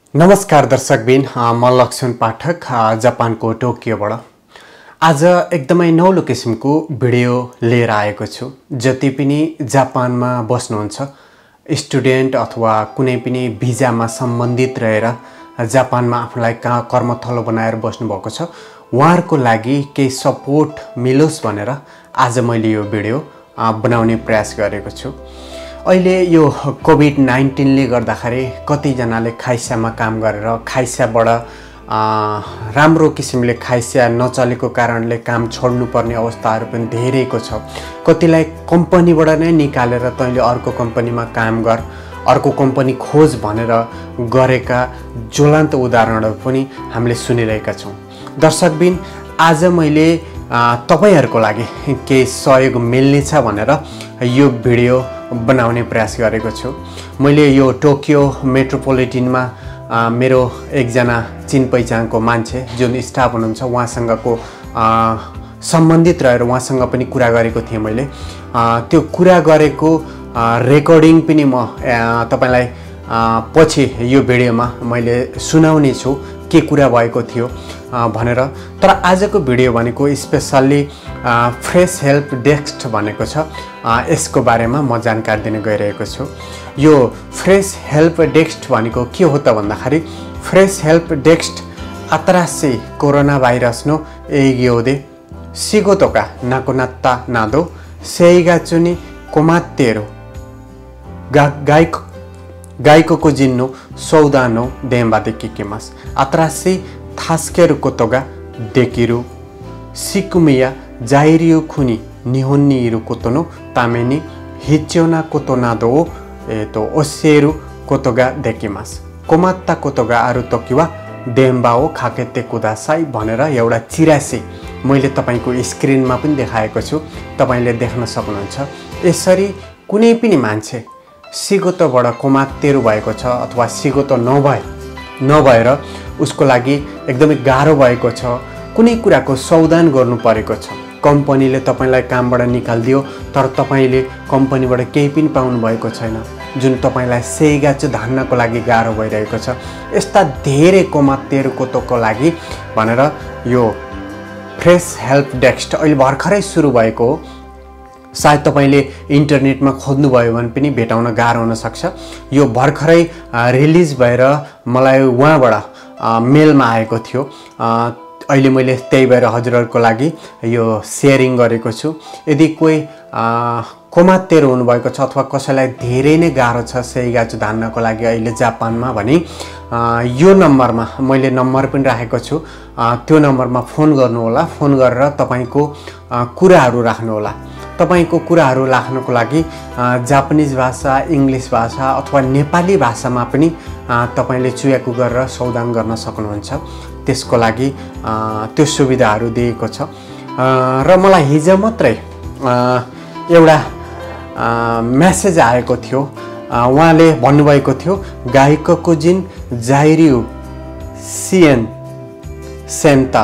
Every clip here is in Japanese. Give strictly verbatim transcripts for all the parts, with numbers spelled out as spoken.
नमस्कार दर्शकबिन, म लक्ष्मण पाठक जापानको टोकियोबाट आज एकदमै नौलो किसिमको भिडियो लिएर आएको छु। जति पनि जापानमा बस्नुहुन्छ स्टुडेन्ट अथवा कुनै पनि भिजामा सम्बन्धित रहेर जापानमा आफूलाई कर्मथलो बनाएर बस्नुभएको छ, उहाँहरूको लागि केही सपोर्ट मिलोस् भनेर आज मैले यो भिडियो बनाउने प्रयास गरेको छु। अहिले यो कोभिड नाइन्टीन ले गर्दाखेरि कतिजनाले खाइस्यामा काम गरेर खाइस्याबाट राम्रो किसिमले खाइस्या नचलेको कारणले काम छोड्नुपर्ने अवस्थाहरू पनि धेरैको छ। कतिलाई कम्पनीबाट नै निकालेर तैँले अर्को कम्पनीमा काम गर, अर्को कम्पनी खोज भनेर गरेका ज्वलन्त उदाहरणहरू पनि हामीले सुनिरहेका छौँ। दर्शकबिन, आज मैले तपाईहरुको लागि केही सहयोग मिल्नेछ भनेर यो भिडियो बनाउने प्रयास गरेको छु। मैले यो टोकियो मेट्रोपोलिटनमा मेरो एकजना चिन पहिचानको मान्छे जुन स्टाफ हुनुहुन्छ उहाँसँगको सम्बन्धित रहेर उहाँसँग पनि कुरा गरेको थिएँ। मैले त्यो कुरा गरेको रेकर्डिङ पनि म तपाईलाई पछि यो भिडियोमा मैले सुनाउने छु के कुरा भएको थियो भनेर। तर आजको भिडियो भनेको स्पेशल्ली फ्रेस हेल्प डेस्क भनेको छ, यसको बारेमा म जानकारी दिन गइरहेको छु। यो फ्रेस हेल्प डेस्क भनेको के हो त भन्दाखेरि फ्रेस हेल्प डेस्क आतरासी कोरोना भाइरस नो एगियोदे सिगोतोका नाकोनात्ता नादो सेइगाचुनी कोमात्तेरो गाइको गाइको जिन्नो सौदानो देम्बादे किकिमास आतरासी थास्केरु कोतोगा देकिरु सिकुमिया जाइरियो खुनी निहोन्नी इरु कोतोनो तामेनी हिच्योना कोतो नादो ए तो ओसेरु कोतोगा देकिमास कोमात्ता कोतोगा आरु तोकिवा देम्बाओ खाकेते कुदासाई भनेर एउटा चिरासी मैले तपाईको स्क्रिनमा पनि देखाएको छु, तपाईले देख्न सक्नुहुन्छ। यसरी कुनै पनि मान्छे सिगोतोबाट कोमात्तेरु भएको छ अथवा सिगोतो नभए नभएर उसको लागि एकदमै गाह्रो भएको छ, कुनै कुराको सौदान गर्नु परेको छ, कम्पनीले तपाईलाई कामबाट निकाल्दियो तर तपाईले कम्पनीबाट केही पनि पाउनु भएको छैन, जुन तपाईलाई सेइगाचु धान्नको लागि गाह्रो भइरहेको छ, यस्ता धेरै कोमात्तेरु कोतोको लागि भनेर यो फ्रेस हेल्प डेस्क अहिले भर्खरै सुरु भएको हो। सायद तपाईले इन्टरनेटमा खोज्नु भयो भने पनि भेटाउन गाह्रो हुन सक्छ। यो भर्खरै रिलिज भएर मलाई उहाँबाट मेलमा आएको थियो। अहिले मैले त्यही भएर हजुरहरुको लागि यो शेयरिङ गरेको छु। यदि कोही कोमात्तेरु हुनुभएको छ अथवा कसैलाई धेरै नै गाह्रो छ सेइगाचु धान्नको लागि अहिले जापानमा भने यो नम्बरमा मैले नम्बर पनि राखेको छु, त्यो नम्बरमा फोन गर्नु होला। फोन गरेर तपाईको कुराहरू राख्नु होला। तपाईको कुराहरू राख्नको लागि जापानिज भाषा, इङ्ग्लिश भाषा अथवा नेपाली भाषामा पनि तपाईले चुयाकु गरेर सौदान गर्न सक्नुहुन्छ। त्यसको लागि त्यो सुविधाहरू दिएको छ। र मलाई हिजो मात्रै एउटा मेसेज आएको थियो। उहाँले भन्नुभएको थियो गाइको जिन जाइरिउ सिएन सेन्ता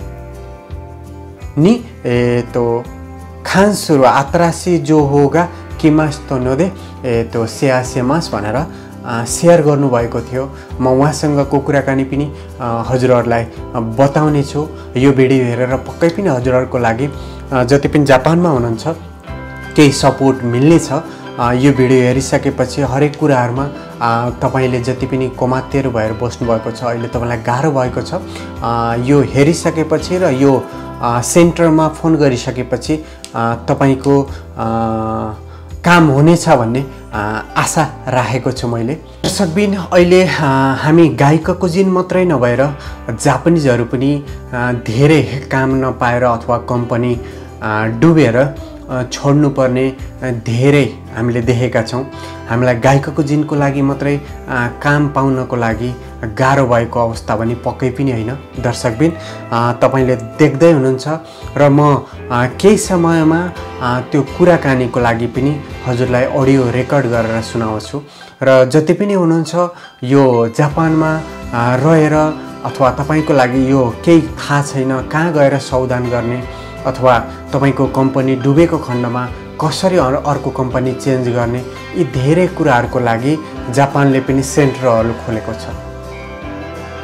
नि ए तो खान्सुरु आतरासी जो होगा किमास्तो नोदे ए तो सेयासेमास भनेर शेयर गर्नुभएको थियो। म उहाँसँगको कुराकानी पनि हजुरहरुलाई बताउने छु। यो भिडियो हेरेर पक्कै पनि हजुरहरुको लागि जति पनि जापानमा हुनुहुन्छ केही सपोर्ट मिल्ने छ। यो भिडियो हेरिसकेपछि हरेक कुराहरुमा तपाईले जति पनि कोमात्तेरु भएर बस्नु भएको छ, अहिले तपाईलाई गाह्रो भएको छ, यो हेरिसकेपछि र यो सेन्टरमा फोन गरिसकेपछि तपाईको काम हुनेछ भन्ने आशा राखेको छु मैले। दर्शकबिन, अहिले हामी गाइको जिन मात्रै नभएर जापानिजहरु पनि धेरै काम नपाएर अथवा कम्पनी डुबेर छोड्नु पर्ने धेरै हामीले देखेका छौं। हामीलाई गाइको जिनको लागि मात्रै काम पाउनको लागि गाह्रो भएको अवस्था पनि पक्कै पनि हैन। दर्शकबिन, तपाईले देख्दै हुनुहुन्छ र म केही समयमा त्यो कुराकानीको लागि पनि हजुरलाई अडियो रेकर्ड गरेर सुनाउँछु। र जति पनि हुनुहुन्छ यो जापानमा रहेर अथवा तपाईको लागि यो केही थाहा छैन कहाँ गएर सौदान गर्ने अथवा तपाईको कम्पनी डुबेको खण्डमा कसरी अर्को कम्पनी चेन्ज गर्ने, यी धेरै कुराहरुको लागि जापानले पनि सेन्टरहरु खोलेको छ।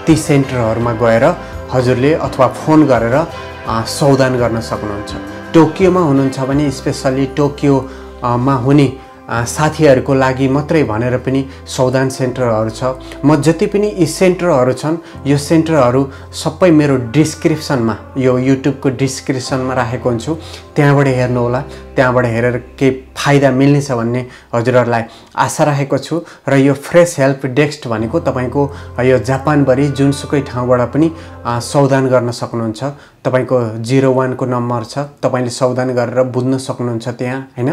ती सेन्टरहरूमा गएर हजुरले अथवा फोन गरेर सौदान गर्न सक्नुहुन्छ। टोकियोमा हुनुहुन्छ भने स्पेसल्ली टोकियोमा हुने साथीहरूको लागि मात्रै भनेर पनि सौदान सेन्टरहरू छ। म जति पनि यी सेन्टरहरू छन् यो सेन्टरहरू सबै मेरो डिस्क्रिप्सनमा यो युट्युबको डिस्क्रिप्सनमा राखेको हुन्छु, त्यहाँबाट हेर्नुहोला। त्यहाँबाट हेरेर केही फाइदा मिल्नेछ भन्ने हजुरहरूलाई आशा राखेको छु। र यो फ्रेस हेल्प डेस्क भनेको तपाईँको यो जापानभरि जुनसुकै ठाउँबाट पनि सौदान गर्न सक्नुहुन्छ। तपाईँको जिरो वानको नम्बर छ, तपाईँले सौदान गरेर बुझ्न सक्नुहुन्छ त्यहाँ, होइन।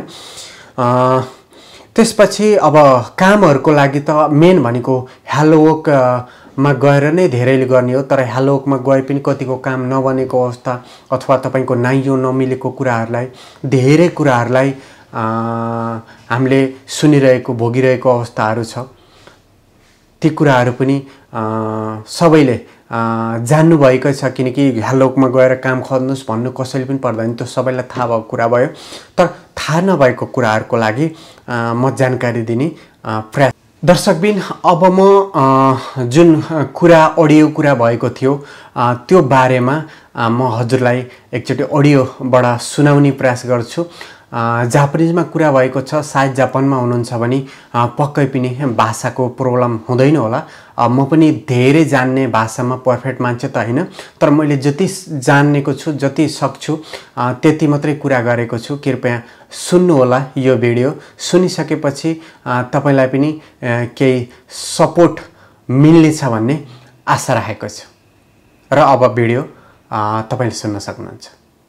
त्यसपछि अब कामहरूको लागि त मेन भनेको हेलोवकमा गएर नै धेरैले गर्ने हो। तर हेलोवकमा गए पनि कतिको काम नबनेको अवस्था अथवा तपाईँको नाइयो नमिलेको कुराहरूलाई, धेरै कुराहरूलाई हामीले सुनिरहेको भोगिरहेको अवस्थाहरू छ। ती कुराहरू पनि सबैले जान्नुभएकै छ, किनकि हेलोवकमा गएर काम खोज्नुहोस् भन्नु कसैले पनि पर्दैन, त्यो सबैलाई थाहा भएको कुरा भयो। तर थाहा नभएको कुराहरूको लागि म जानकारी दिने प्रयास। दर्शकबिन, अब म जुन कुरा अडियो कुरा भएको थियो त्यो बारेमा म हजुरलाई एकचोटि अडियोबाट सुनाउने प्रयास गर्छु। जापानिजमा कुरा भएको छ, सायद जापानमा हुनुहुन्छ भने पक्कै पनि भाषाको प्रब्लम हुँदैन होला। म पनि धेरै जान्ने भाषामा पर्फेक्ट मान्छे त होइन, तर मैले जति जानेको छु, जति सक्छु त्यति मात्रै कुरा गरेको छु। कृपया सुन्नु होला यो भिडियो। सुनिसकेपछि तपाईँलाई पनि केही सपोर्ट मिल्नेछ भन्ने आशा राखेको छु। र अब भिडियो तपाईँले सुन्न सक्नुहुन्छ।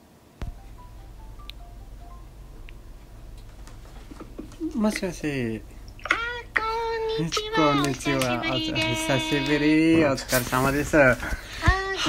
もしもし。こんにちは。こんにちは。久しぶり。お疲れ様です。はい。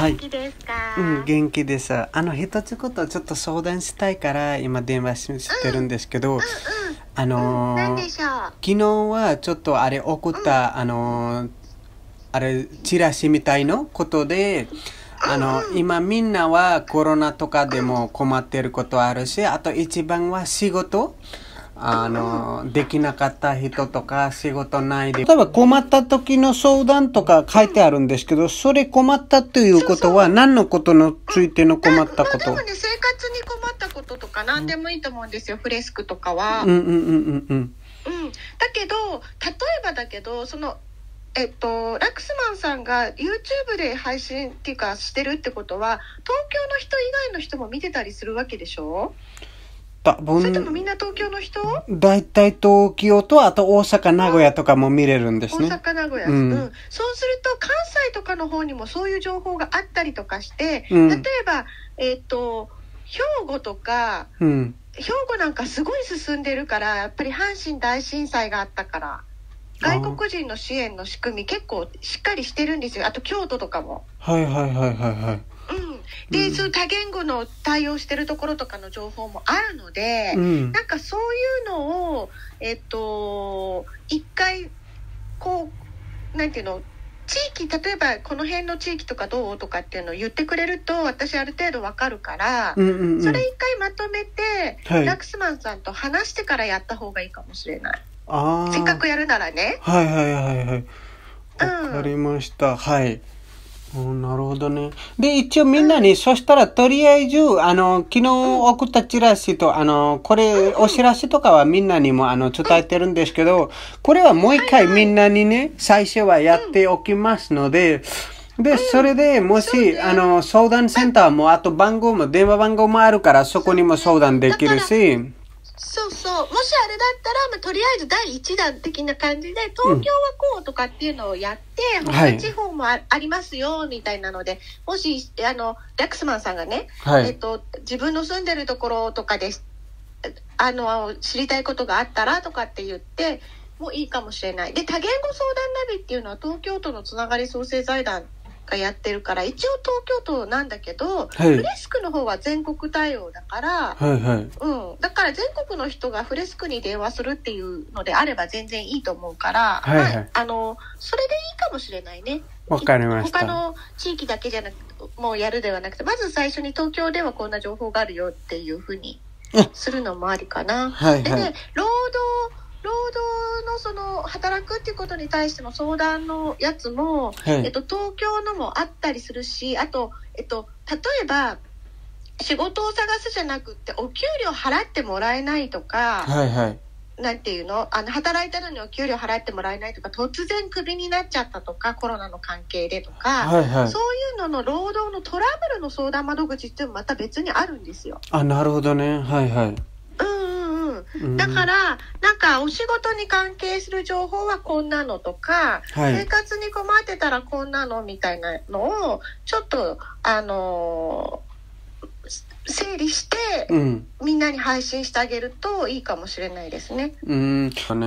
元気ですか？うん、元気です。あの一つことちょっと相談したいから今電話してるんですけど、うんうんうん、あのー、何でしょう。昨日はちょっとあれ送った、うん、あのー、あれチラシみたいのことで。あの今みんなはコロナとかでも困ってることあるし、あと一番は仕事。あのできなかった人とか仕事ないで、例えば困った時の相談とか書いてあるんですけど、それ困ったということは何のことについての困ったこと？ まあ、でもね、生活に困ったこととか何でもいいと思うんですよ、フレスクとかは。 うんうんうんうんうん。うん。 だけど例えばだけどそのえっとラクスマンさんが YouTube で配信っていうかしてるってことは、東京の人以外の人も見てたりするわけでしょ？ 多分それともみんな東京の人？ だいたい東京とあと大阪名古屋とかも見れるんですね。 大阪名古屋、うんうん、そうすると関西とかの方にもそういう情報があったりとかして、うん、例えば、えー、と兵庫とか、うん、兵庫なんかすごい進んでるから、やっぱり阪神大震災があったから外国人の支援の仕組み結構しっかりしてるんですよ。あと京都とかも。 はいはいはいはいはい。 うん、で、うん、そういう多言語の対応してるところとかの情報もあるので、うん、なんかそういうのをえっと一回こうなんていうの、地域、例えばこの辺の地域とかどうとかっていうのを言ってくれると私ある程度わかるから、うんうんうん、それ一回まとめて、はい、ラクスマンさんと話してからやった方がいいかもしれない。あ、せっかくやるならね。 はいはいはいはい。わかりました。うん、はい。なるほどね。で、一応みんなに、うん、そしたらとりあえず、あの、昨日送ったチラシと、あの、これ、お知らせとかはみんなにも、あの、伝えてるんですけど、これはもう一回みんなにね、最初はやっておきますので、で、それでもし、あの、相談センターも、あと番号も、電話番号もあるから、そこにも相談できるし、 そうそう。もしあれだったら、まあ、とりあえずだいいち弾的な感じで、東京はこうとかっていうのをやって、うん、他の地方も あ,、はい、ありますよ、みたいなので、もし、あの、ラクスマンさんがね、はい、えっと、自分の住んでるところとかで、あの、知りたいことがあったらとかって言って、もういいかもしれない。で、多言語相談ナビっていうのは東京都のつながり創生財団がやってるから、一応東京都なんだけど、はい、フレスクの方は全国対応だから、はいはい、うん、だから全国の人がフレスクに電話するっていうのであれば全然いいと思うから、はいはい、まあ、あのそれでいいかもしれないね。 わかりました。 他の地域だけじゃなくてもうやるではなくて、まず最初に東京ではこんな情報があるよっていうふうにするのもありかな。はいはい、でね、労働労働のその働くっていうことに対しての相談のやつも、 はい、 えっと、東京のもあったりするし、あと、えっと、例えば仕事を探すじゃなくってお給料払ってもらえないとか、 はいはい、 なんていうの、あの働いたのにお給料払ってもらえないとか、突然クビになっちゃったとか、コロナの関係でとか、 はいはい、 そういうのの労働のトラブルの相談窓口っていうのもまた別にあるんですよ。 あ、なるほどね。はいはい。 だからなんかお仕事に関係する情報はこんなのとか、はい、生活に困ってたらこんなのみたいなのをちょっとあのー、整理して、うん、みんなに配信してあげるといいかもしれないですね。 うん、ね、 うん、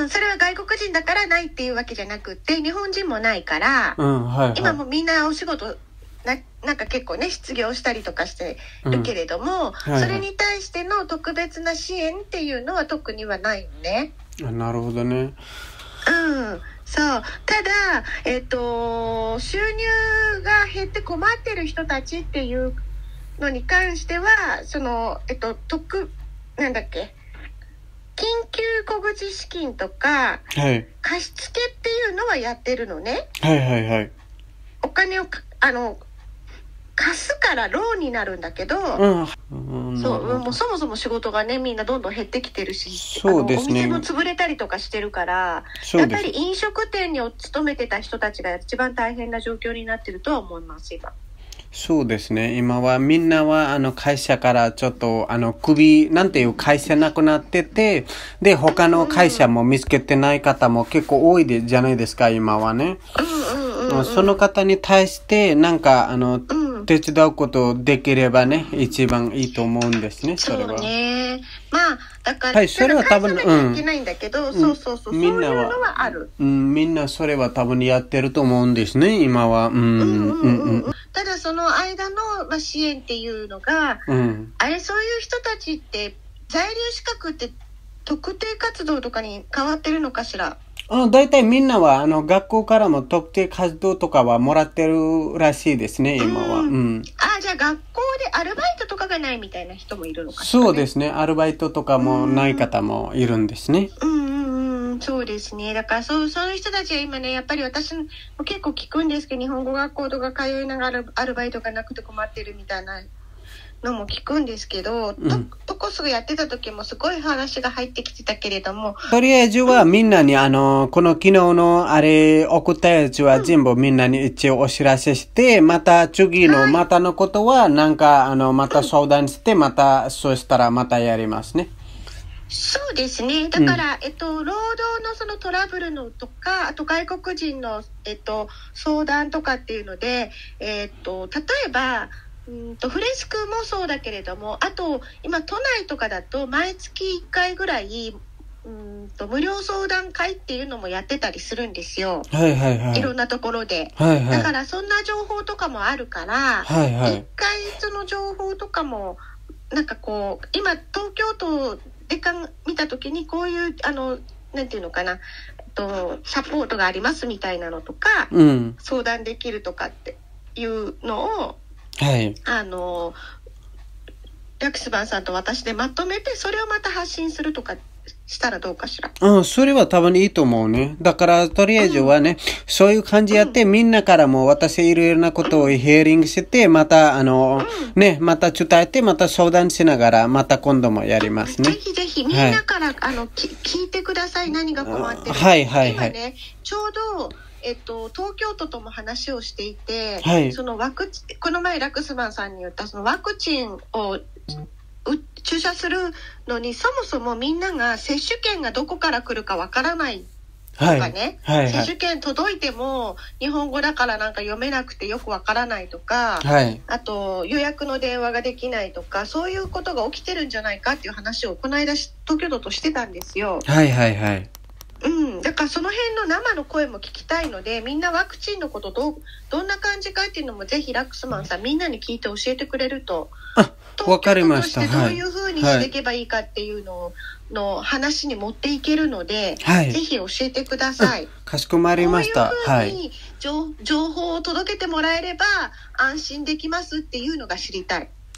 それは外国人だからないっていうわけじゃなくて、日本人もないから、 うんはいはい、 今もみんなお仕事な, なんか結構ね失業したりとかしてるけれども、うんはいはい、それに対しての特別な支援っていうのは特にはないのね。 あ、なるほどね。 うん、そうただ、えっと、収入が減って困ってる人たちっていうのに関してはその、えっと、特なんだっけ緊急小口資金とか、はい、貸付っていうのはやってるのね。 はいはいはい。 お金をあの貸すからローンになるんだけど、うんうん、そうもうそもそも仕事がねみんなどんどん減ってきてるし、そうですね、あのお店も潰れたりとかしてるから、やっぱり飲食店に勤めてた人たちが一番大変な状況になってるとは思います今。 そうですね、今はみんなはあの会社からちょっとあの首なんていう会社なくなってて、で他の会社も見つけてない方も結構多いでじゃないですか今はね、うんうんうんうん、その方に対してなんかあの、うん手伝うことできればね一番いいと思うんですね。それはそうね、まあだから、 はい、それは多分うん、いけないんだけど、そうそうそう、みんなはそういうのはある、 うん、みんなそれは多分やってると思うんですね今は、うんうんうんうん、 ただその間の、まあ、支援っていうのが、うん、あれそういう人たちって在留資格って特定活動とかに変わってるのかしら。 あ、だいたいみんなはあの学校からも特定活動とかはもらってるらしいですね今は、うんうん、 あ、じゃあ学校でアルバイトとかがないみたいな人もいるのかしら、 ね、そうですね、アルバイトとかもない方もいるんですね。 うんうんうん、そうですね。だからそう、そういう人たちは今ねやっぱり私も結構聞くんですけど、日本語学校とか通いながらアルバイトがなくて困ってるみたいなのも聞くんですけど、うん、トコスがやってた時もすごい話が入ってきてたけれども、 とりあえずはみんなにあのこの昨日のあれ送ったやつは全部みんなに一応お知らせして、また次のまたのことはなんかあのまた相談してまたそうしたらまたやりますね。 そうですね。だから、うん、えっと、労働のそのトラブルのとか、あと外国人の、えっと、相談とかっていうので、えっと、例えば、うんとフレスクもそうだけれども、あと今都内とかだと毎月いっかいぐらいうんと無料相談会っていうのもやってたりするんですよ、 はいはいはい、 いろんなところで、 はいはい、 だからそんな情報とかもあるから、 はいはい、 一回その情報とかもなんかこう今東京都でか見た時にこういうあのなんていうのかなとサポートがありますみたいなのとか、うん、相談できるとかっていうのをはい、 あのヤクスバンさんと私でまとめてそれをまた発信するとかしたらどうかしら。 うん、それは多分いいと思うね。だからとりあえずはね、うん、そういう感じやって、うん、みんなからも私いろいろなことをヒアリングして、またあの、うん、ね、また伝えてまた相談しながらまた今度もやりますね。 ぜひぜひみんなから、はい、あのき聞いてください。何が困ってるか。 はいはいはい。 今ねちょうどえっと、東京都とも話をしていて、 はい、 そのワクチンこの前ラクスマンさんに言ったそのワクチンを注射するのにそもそもみんなが接種券がどこから来るかわからないとかね、 はいはいはい、 接種券届いても日本語だからなんか読めなくてよくわからないとか、 はい、 あと予約の電話ができないとかそういうことが起きてるんじゃないかっていう話をこの間東京都としてたんですよ。 はいはいはい、 うん、だからその辺の生の声も聞きたいのでみんなワクチンのことどうどんな感じかっていうのもぜひラックスマンさんみんなに聞いて教えてくれると、 あ、わかりました。 東京都としてどういうふうにしていけばいいかっていうのの話に持っていけるので、 はい、 ぜひ教えてください。 かしこまりました。 こういうふうに情報を届けてもらえれば安心できますっていうのが知りたい。 あ、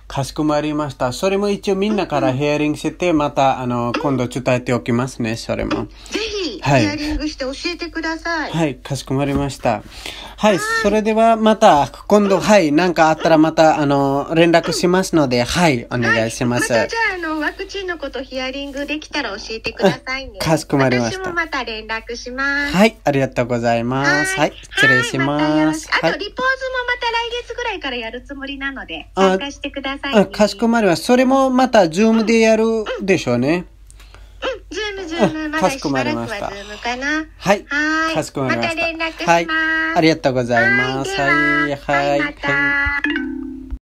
かしこまりました。それも一応みんなからヘアリングして、また、あの、今度伝えておきますね、それも。 ぜひ、 はいヘアリングして教えてください。 はい、かしこまりました。はい、それではまた、今度、はい、なんかあったらまた、あの、連絡しますので、はい、お願いします。 はい、またじゃあ、あの、ワクチンのことヒアリングできたら教えてくださいね。 かしこまりました。 私もまた連絡します。 はい、ありがとうございます。はい、失礼します。 はい、またよろしく。あと、 はい、 リポーズもまた来月ぐらいからやるつもりなので、参加してください、ね。 あ、かしこまります。それもまた、ズームでやるでしょうね。 うん、ズーム、ズーム、まだしばらくはズームかな。 はい。 はい。 かしこまりました。 また連絡します。はい。 ありがとうございます。 はい。はい。はい、また。